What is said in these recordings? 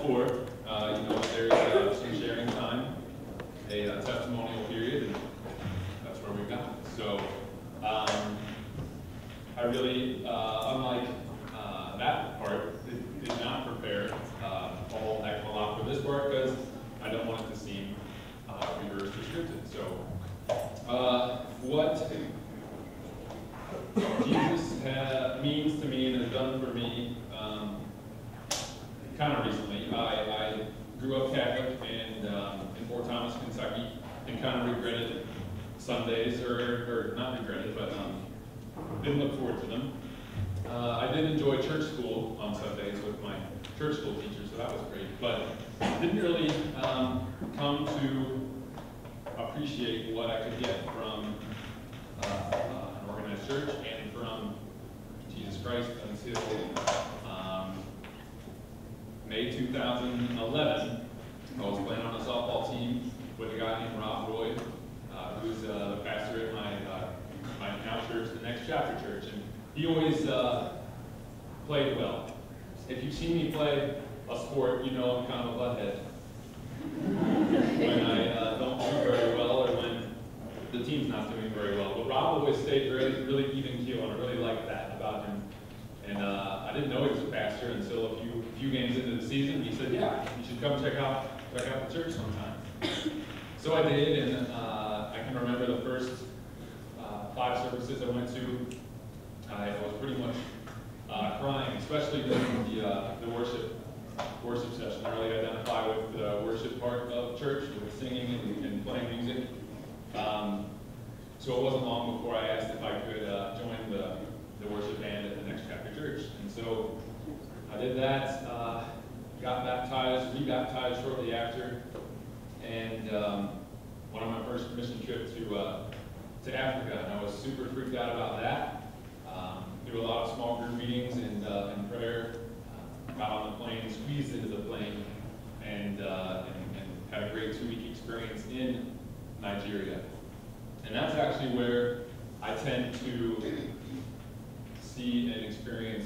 before, there's some sharing time, a testimonial period, and that's where we got. So I really, unlike that part, did not prepare a whole heck of a lot for this part because I don't want it to seem reverse descriptive. So what Jesus means to me and has done for me kind of recently. I grew up Catholic and in Fort Thomas, Kentucky, and kind of regretted Sundays, or not regretted, but didn't look forward to them. I did enjoy church school on Sundays with my church school teacher, so that was great, but didn't really come to appreciate what I could get from an organized church and from Jesus Christ until May 2011. I was playing on a softball team with a guy named Rob Roy, who's the pastor at my now church, the Next Chapter Church, and he always played well. If you've seen me play a sport, you know I'm kind of a butthead. When I don't do very well or when the team's not doing very well. But Rob always stayed really even keel, and I really liked that about him. And I didn't know he was a pastor until a few games into the season. He said, "Yeah, you should come check out the church sometime." So I did, and I can remember the first 5 services I went to. I was pretty much crying, especially during the worship session. I really identify with the worship part of church, with singing and playing music. So it wasn't long before I asked if I could join the worship band at the Next Chapter Church. And so I did that, got baptized, re-baptized shortly after, and went on my first mission trip to Africa. And I was super freaked out about that. Through a lot of small group meetings and prayer, got on the plane, squeezed into the plane, and had a great 2-week experience in Nigeria. And that's actually where I tend to see and experience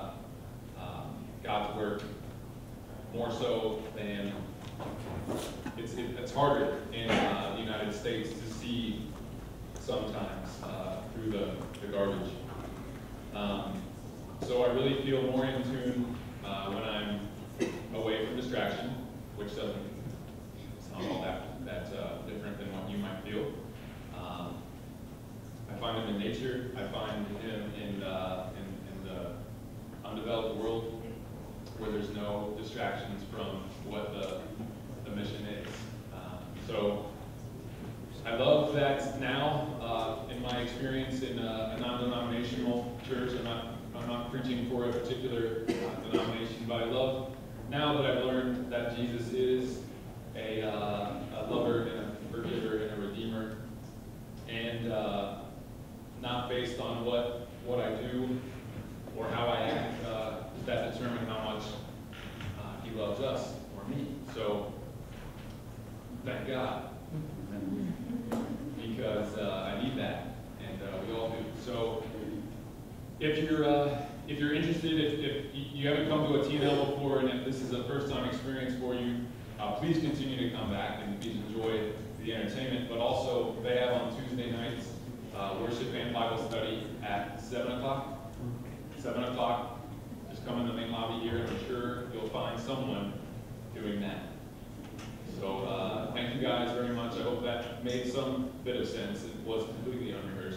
God's work more so than it's harder in the United States to see sometimes through the garbage. So I really feel more in tune when I'm away from distraction, which doesn't sound all that different than what you might feel. I find him in nature. I find him in the undeveloped world where there's no distractions from what the mission is. So I love that now, in my experience in a non-denominational church. I'm not preaching for a particular denomination, but I love now that I've learned that Jesus is a lover and a forgiver and a redeemer, and not based on what I do or how I act, that determine how much he loves us or me. So thank God, because I need that, and we all do. So if you're interested, if you haven't come to a TNL before, and if this is a first-time experience for you, please continue to come back and please enjoy the entertainment. But also, they have on Tuesday nights worship and Bible study at 7 o'clock. 7 o'clock. Just come in the main lobby here, and I'm sure you'll find someone doing that. So thank you guys very much. I hope that made some bit of sense. It was completely unrehearsed.